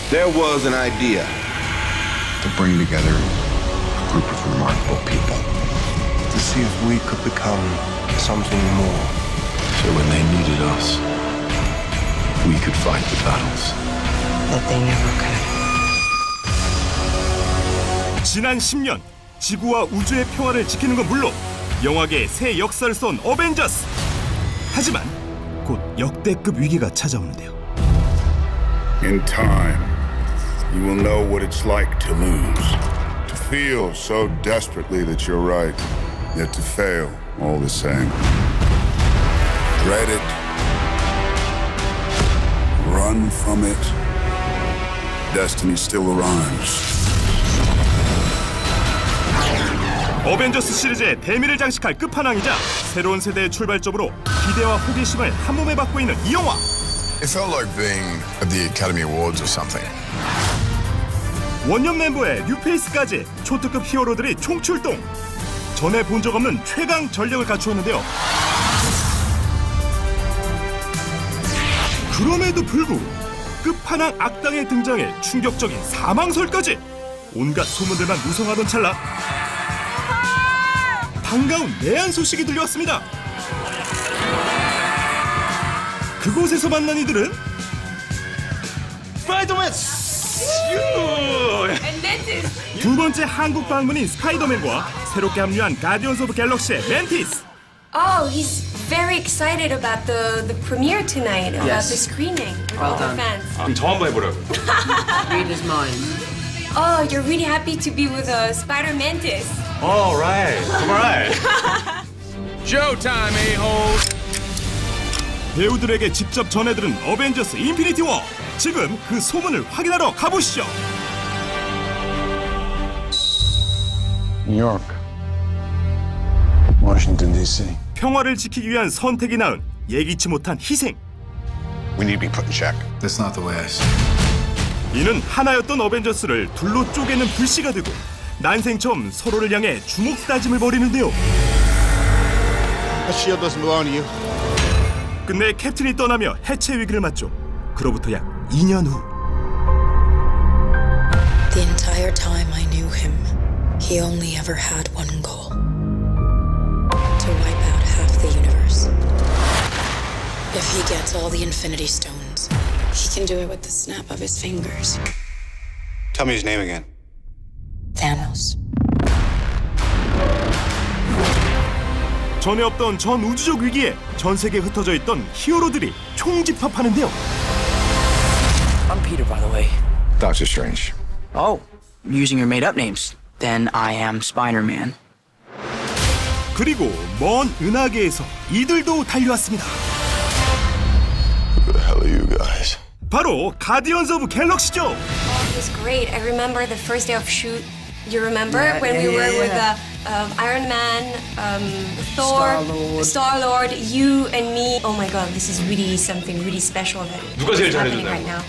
There was an idea to bring together a group of remarkable people. To see if we could become something more. So when they needed us, we could fight the battles that they never could. 지난 10년 지구와 우주의 평화를 지키는 건 물론 영화계의 새 역사를 쏜 어벤져스. 하지만 곧 역대급 위기가 찾아오는데요. In time, you will know what it's like to lose. To feel so desperately that you're right, yet to fail all the same. Dread it. Run from it. Destiny still arrives. 어벤져스 시리즈의 대미를 장식할 끝판왕이자 새로운 세대의 출발점으로 기대와 호기심을 한몸에 받고 있는 이 영화. It felt like being at the Academy Awards or something. 원년 멤버의 뉴페이스까지 초특급 히어로들이 총출동. 전에 본 적 없는 최강 전력을 갖추었는데요. 그럼에도 불구하고 끝판왕 악당의 등장에 충격적인 사망설까지. 온갖 소문들만 무성하던 찰나 반가운 내한 소식이 들려왔습니다. 그곳에서 만난 이들은 스파이더맨! 두 번째 한국 방문인 스파이더맨과 새롭게 합류한 가디언즈 오브 갤럭시의 멘티스. Oh, he's very excited about the premiere tonight, about the screening with all the fans. 저 한번 해보라고. Read his mind. Oh, you're really happy to be with Spider-Mantis. All right, all right. Showtime, a-hole. 배우들에게 직접 전해들은 어벤져스 인피니티 워. 지금 그 소문을 확인하러 가보시죠. New York, Washington D.C. 평화를 지키기 위한 선택이 낳은 예기치 못한 희생. We need to be put in check. That's not the way I see it. 이는 하나였던 어벤져스를 둘로 쪼개는 불씨가 되고 난생 처음 서로를 향해 주먹 다짐을 벌이는데요. That shield doesn't belong to you. 끝내 캡틴이 떠나며 해체 위기를 맞죠. 그로부터 약 2년 후. The entire time I knew him, he only ever had one goal. To wipe out half the universe. If he gets all the Infinity Stones, he can do it with the snap of his fingers. Tell me his name again. Thanos. 전에 없던 전 우주적 위기에 전 세계에 흩어져 있던 히어로들이 총집합하는데요. I'm Peter, by the way. Doctor Strange. Oh, using your made-up names. Then I am Spider-Man. 그리고 먼 은하계에서 이들도 달려왔습니다. Who the hell are you guys? 바로 가디언즈 오브 갤럭시죠. Oh, it was great. I remember the first day of shoot. You remember when we were with Iron Man, Thor, Star-Lord, you and me. Oh my God, this is really something really special that is happening right now.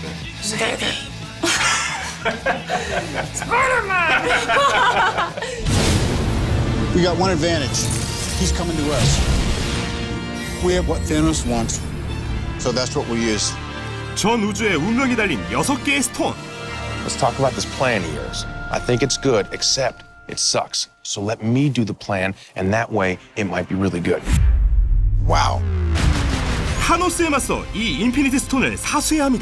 Spider-Man! We got one advantage. He's coming to us. We have what Thanos wants, so that's what we use. 전 우주의 운명이 달린 6개의 스톤. Let's talk about this plan of yours. I think it's good, except it sucks. So let me do the plan, and that way it might be really good. Wow. 타노스에 맞서 이 인피니티 스톤을 사수해야 합니다.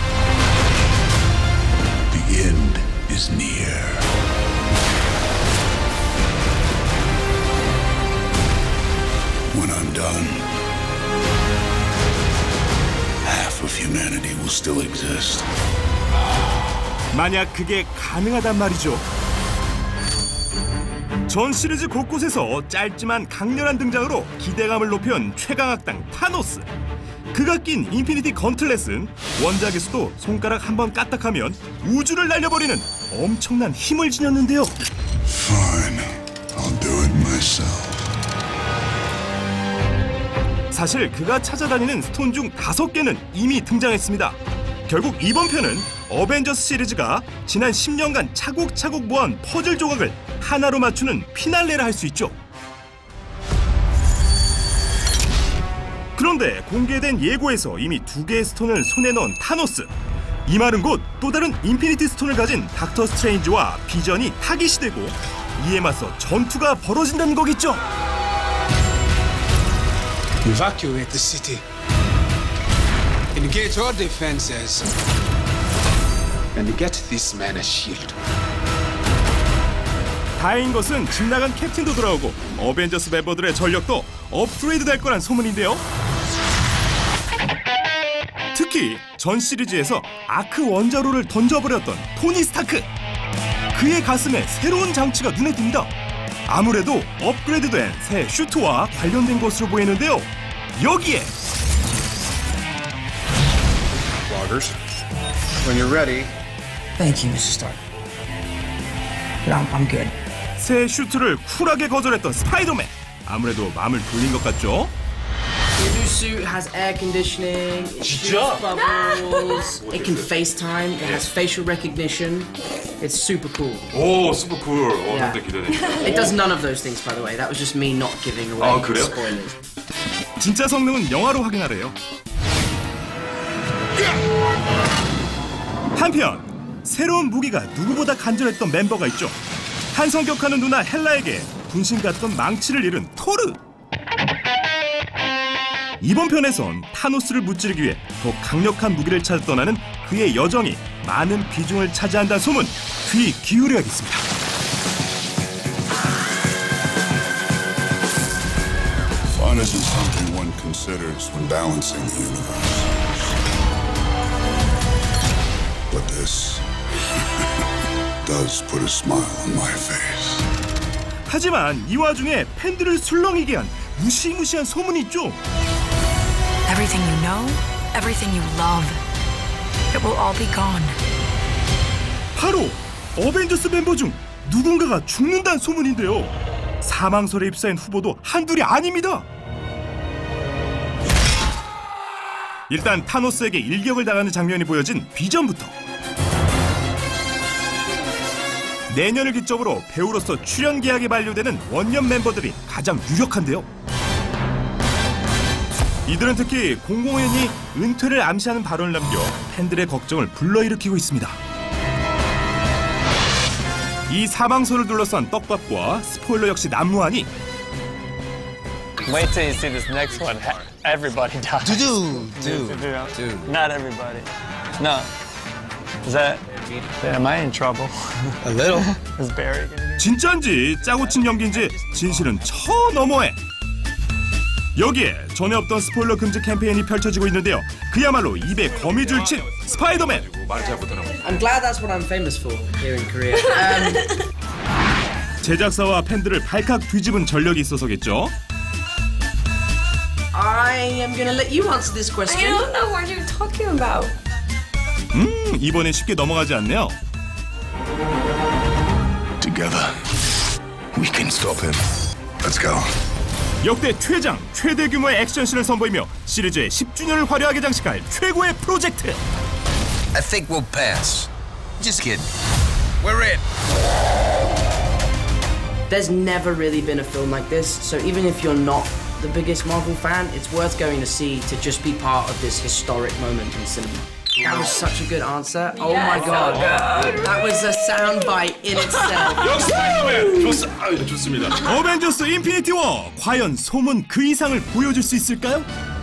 The end is near. When I'm done, half of humanity will still exist. 만약 그게 가능하단 말이죠. 전 시리즈 곳곳에서 짧지만 강렬한 등장으로 기대감을 높여온 최강악당 타노스. 그가 낀 인피니티 건틀렛은 원작에서도 손가락 한번 까딱하면 우주를 날려버리는 엄청난 힘을 지녔는데요. Fine, I'll do it myself. 사실 그가 찾아다니는 스톤 중 5개는 이미 등장했습니다. 결국 이번 편은 어벤져스 시리즈가 지난 10년간 차곡차곡 모아온 퍼즐 조각을 하나로 맞추는 피날레라 할 수 있죠. 그런데 공개된 예고에서 이미 2개의 스톤을 손에 넣은 타노스. 이 말은 곧 또 다른 인피니티 스톤을 가진 닥터 스트레인지와 비전이 타깃이 되고 이에 맞서 전투가 벌어진다는 거겠죠. Evacuate the city. Engage all defenses. And get this man a shield. 다행인 것은 집 나간 캡틴도 돌아오고 어벤져스 멤버들의 전력도 업그레이드 될 거란 소문인데요. 특히 전 시리즈에서 아크 원자로를 던져버렸던 토니 스타크. 그의 가슴에 새로운 장치가 눈에 띕니다. 아무래도 업그레이드된 새 슈트와 관련된 것으로 보이는데요. 여기에 Loggers, when you're ready. Thank you, Mr. Stark. But I'm good. 새 슈트를 쿨하게 거절했던 스파이더맨. 아무래도 마음을 돌린 것 같죠? The new suit has air conditioning, it shoots bubbles, it can FaceTime, it has facial recognition. It's super cool. 오, super cool. Yeah. 근데 기대되네. It does none of those things, by the way. That was just me not giving away 아, 그래요? spoilers. 진짜 성능은 영화로 확인하래요. 한편 새로운 무기가 누구보다 간절했던 멤버가 있죠. 한성격하는 누나 헬라에게 분신 같던 망치를 잃은 토르. 이번 편에선 타노스를 무찌르기 위해 더 강력한 무기를 찾아 떠나는 그의 여정이 많은 비중을 차지한다는 소문. 귀 기울여야겠습니다. Fun isn't something one considers when balancing the universe. But this does put a smile on my face. 하지만 이 와중에 팬들을 술렁이게 한 무시무시한 소문이 있죠. Everything you know, everything you love, it will all be gone. 바로 어벤져스 멤버 중 누군가가 죽는다는 소문인데요. 사망설에 휩싸인 후보도 한둘이 아닙니다. 일단 타노스에게 일격을 당하는 장면이 보여진 비전부터. 내년을 기점으로 배우로서 출연 계약이 만료되는 원년 멤버들이 가장 유력한데요. 이들은 특히 001이 은퇴를 암시하는 발언을 남겨 팬들의 걱정을 불러일으키고 있습니다. 이 사망설을 둘러싼 떡밥과 스포일러 역시 난무하니 Wait till you see this next one. Everybody dies. Dude. Not everybody. No. Is that... Am I in trouble? A little. Is Barry gonna... 진짜인지 짜고 친 연기인지 진실은 저 너머에. 여기에 전에 없던 스포일러 금지 캠페인이 펼쳐지고 있는데요. 그야말로 입에 거미줄 친 스파이더맨. I'm glad that's what I'm famous for here in Korea. 제작사와 팬들을 발칵 뒤집은 전력이 있어서겠죠. I am gonna let you answer this question. I don't know what you're talking about. 이번엔 쉽게 넘어가지 않네요. Together, we can stop him. Let's go. 역대 최장, 최대 규모의 액션씬을 선보이며 시리즈의 10주년을 화려하게 장식할 최고의 프로젝트. I think we'll pass. Just kidding. We're in. There's never really been a film like this, so even if you're not the biggest Marvel fan, it's worth going to see to just be part of this historic moment in cinema. That was such a good answer. Oh my god. So that was a soundbite in itself. 좋습니다. 어벤져스 인피니티 워 과연 소문 그 이상을 보여줄 수 있을까요?